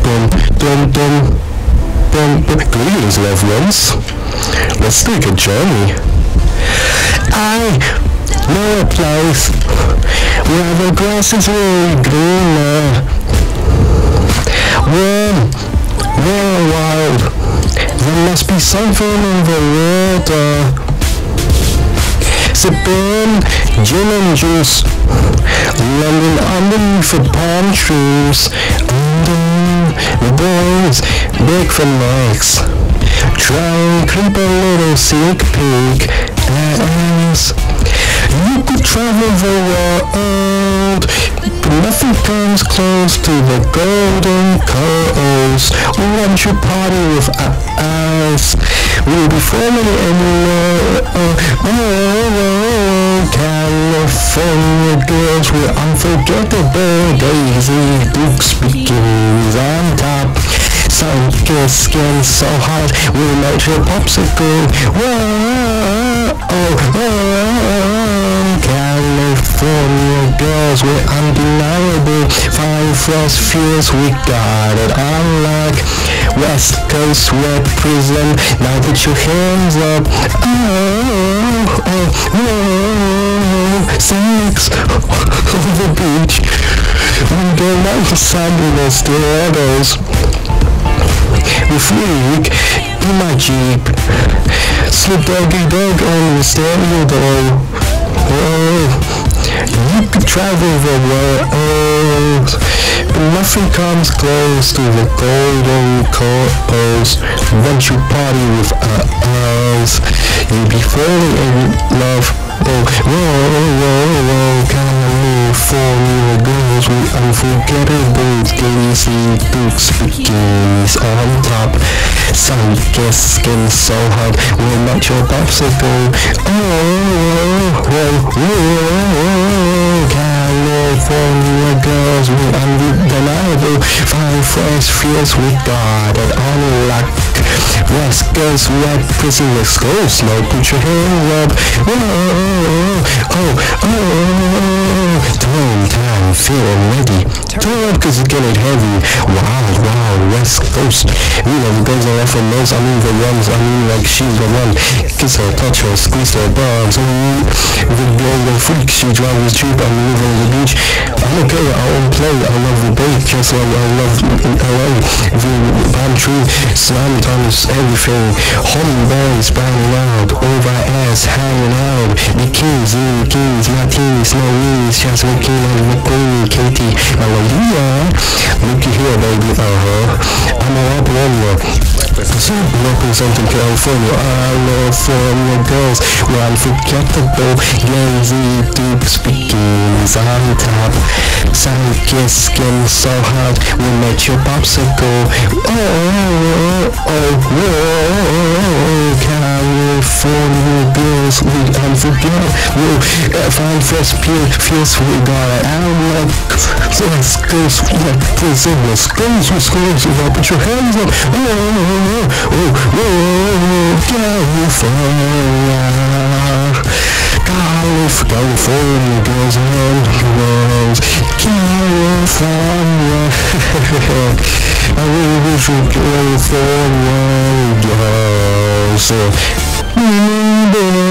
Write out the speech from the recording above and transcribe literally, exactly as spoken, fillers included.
Dum, dum, dum, dum, dum. Greetings, loved ones. Let's take a journey. I know a place where the grass is really greener. Warm, warm, wild. There must be something in the water. Sipping gin and juice, landing underneath the palm trees, under the boys' big for legs. Try and creep a little sneak peek as you could travel the world, but nothing comes close to the golden coast. Once you party with us, we'll be forming anywhere. Oh, oh, oh, California girls with unforgettable Daisy Dukes bikinis on top. Sun kissed skin so hot, we'll make your popsicle. Whoa, oh, oh, California girls, we're undeniable. Fine fresh feels, we got it unlike West Coast wet prison. Now put your hands up. Oh, oh, oh, sex on the beach. We go down to fabulous theaters. We freak in my Jeep, slip doggy dog on the stereo door. Oh, you could travel the world, but nothing comes close to the golden coast. Once you party with us, you'll be falling in love. Oh, whoa, whoa, whoa, California girls with unforgettable Daisy Dukes bikinis on top. Sun kissed skin so hot, we'll make your popsicle. Oh, whoa, whoa, California girls with undeniable fine fresh feels, we got it on lock. West Coast wet prison exclusive, now put your hands up. Whoa, oh, oh, time, time, feeling ready. Turn up cause it's getting heavy. Wild, wild, West Coast. You know the girls are from those, I mean the ones, I mean like she's the one. Kiss her, touch her, squeeze her bugs. Ooh, the girl, the freak, she drives cheap, I'm living on the beach. I don't care, I won't play, I love the beat, just like I love L A. The palm tree, slime times everything. Homie boys banging out, over ass hanging out. Bikinis, in bikinis, martinis, no weenies, just looking like McQueen, Katie, Malia. Looky here, baby, uh-huh. I'm a rap warrior. Representing California, California girls, we're unforgettable. Lazy Dukes bikinis on top. Sun kiss skin so hot, we make your popsicle. Oh, oh, oh, oh, California girls, we unforgettable. Fine fresh pure feels, we got it out like West Coast wet prison. Schools with schools, put your hands up. Oh, oh, oh, oh, California, Calif- California girls and girls, California. I really wish we California girls.